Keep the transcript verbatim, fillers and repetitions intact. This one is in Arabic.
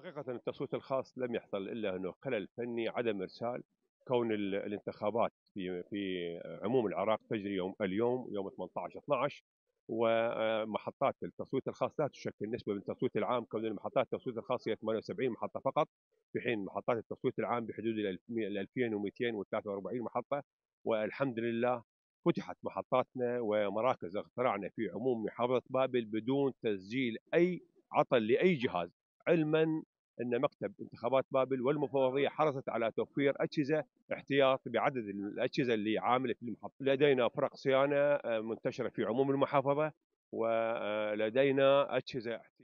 حقيقة التصويت الخاص لم يحصل إلا أنه خلل فني، عدم إرسال. كون ال- الانتخابات في في عموم العراق تجري يوم اليوم يوم ثمانية عشر اثنا عشر، ومحطات التصويت الخاص لا تشكل نسبة من التصويت العام، كون محطات التصويت الخاص هي ثمانية وسبعين محطة فقط، في حين محطات التصويت العام بحدود ال ألفين ومئتين وثلاثة وأربعين محطة. والحمد لله فتحت محطاتنا ومراكز اخترعنا في عموم محافظة بابل بدون تسجيل أي عطل لأي جهاز، علما أن مكتب انتخابات بابل والمفوضية حرصت على توفير أجهزة احتياط بعدد الأجهزة اللي عاملة في المحطة. لدينا فرق صيانة آه، منتشرة في عموم المحافظة، ولدينا أجهزة